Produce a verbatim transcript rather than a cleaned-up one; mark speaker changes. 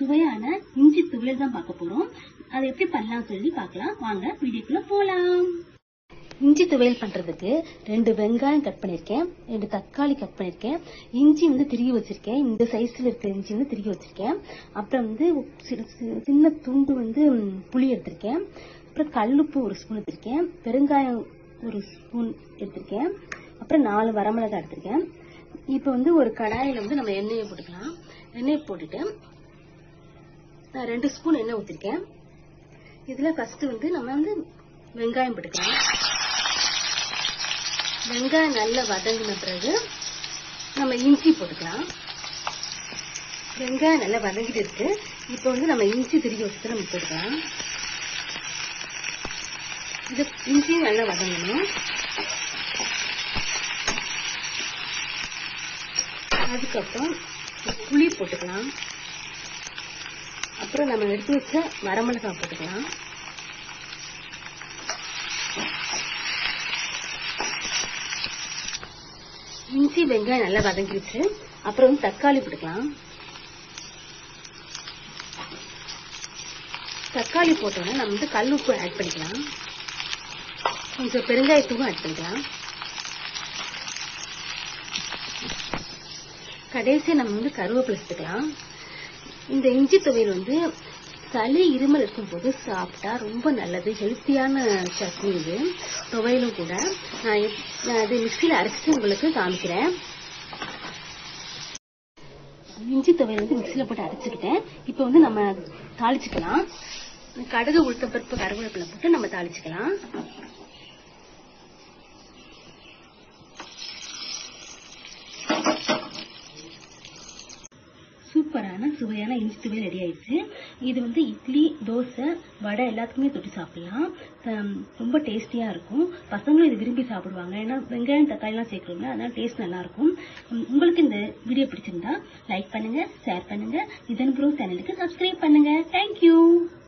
Speaker 1: சுவையான இஞ்சி துவையல் தான் பார்க்க போறோம். அதை எப்படி பண்ணலாம் சொல்லி பார்க்கலாம். வாங்க வீடியோக்குள்ள போலாம். இஞ்சி துவையல் பண்றதுக்கு ரெண்டு வெங்காயம் கட் பண்ணிருக்கேன், ரெண்டு தக்காளி கட் பண்ணிருக்கேன், இஞ்சி வந்து திருகி வச்சிருக்கேன். இந்த சைஸ்ல இருக்கிற இஞ்சி வந்து திருகி வச்சிருக்கேன். அப்புறம் வந்து சின்ன துண்டு வந்து புளி எடுத்திருக்கேன். அப்புறம் கல்லுப்பு ஒரு ஸ்பூன் எடுத்திருக்கேன், பெருங்காயம் ஒரு ஸ்பூன் எடுத்திருக்கேன், அப்புறம் நாலு வரமிளகாய் எடுத்திருக்கேன். இப்ப வந்து ஒரு கடாயில வந்து நம்ம எண்ணெயை போட்டுக்கலாம். எண்ணெயை போட்டுட்டு நான் ரெண்டு ஸ்பூன் எண்ணெய் ஊத்திருக்கேன். இதுல ஃபர்ஸ்ட் வந்து நம்ம வந்து வெங்காயம் போட்டுக்கலாம். வெங்காயம் நல்லா வதங்கின பிறகு நம்ம இஞ்சி போட்டுக்கலாம். வெங்காயம் நல்லா வதங்கிட்டு இருக்கு. இப்ப வந்து நம்ம இஞ்சி திருப்பி வச்சுட்டு நம்ம போட்டுக்கலாம். இது இஞ்சியும் நல்லா வதங்கணும். அதுக்கப்புறம் புளி போட்டுக்கலாம். அப்புறம் நம்ம எடுத்து வச்ச வரமிளகாய் போட்டுக்கலாம். இஞ்சி வெங்காயம் நல்லா வதங்கிடுச்சு. அப்புறம் வந்து தக்காளி போட்டுக்கலாம். தக்காளி போட்டோன்னா நம்ம வந்து கல் உப்பு ஆட் பண்ணிக்கலாம். கொஞ்சம் பெருங்காயத்தூளும் ஆட் பண்ணிக்கலாம். கடைசியா நம்ம வந்து கருவேப்பிலை சேர்த்துக்கலாம். இந்த இஞ்சி துவையல் வந்து சளி இருமல் இருக்கும் போது சாப்பிட்டா ரொம்ப நல்லது. ஹெல்த்தியான சட்னி இது, துவையலும் கூட. நான் அது மிக்சியில அரைச்சிட்டு உங்களுக்கு காமிக்கிறேன். இஞ்சி துவையல் வந்து மிக்சியில போட்டு அரைச்சுக்கிட்டேன். இப்ப வந்து நம்ம தாளிச்சுக்கலாம். கடுகு, உளுத்தம் பருப்பு, கருவேப்பிலை போட்டு நம்ம தாளிச்சுக்கலாம். சூப்பரான சுவையான இஞ்சி துவையல் ரெடி ஆயிடுச்சு. இது வந்து இட்லி, தோசை, வடை எல்லாத்துக்குமே தொட்டு சாப்பிடலாம். ரொம்ப டேஸ்டியா இருக்கும். பசங்களும் இது விரும்பி சாப்பிடுவாங்க. ஏன்னா வெங்காயம் தக்காளி எல்லாம் சேர்க்கிறோம்ல, அதனால டேஸ்ட் நல்லா இருக்கும். உங்களுக்கு இந்த வீடியோ பிடிச்சிருந்தா லைக் பண்ணுங்க, ஷேர் பண்ணுங்க, இதன் ப்ரோ சேனலுக்கு சப்ஸ்கிரைப் பண்ணுங்க. தேங்க்யூ.